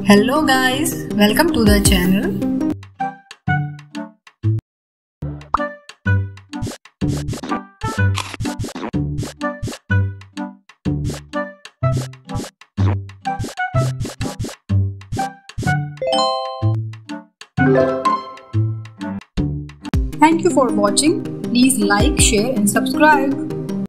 Hello guys, welcome to the channel. Thank you for watching. Please like, share and subscribe.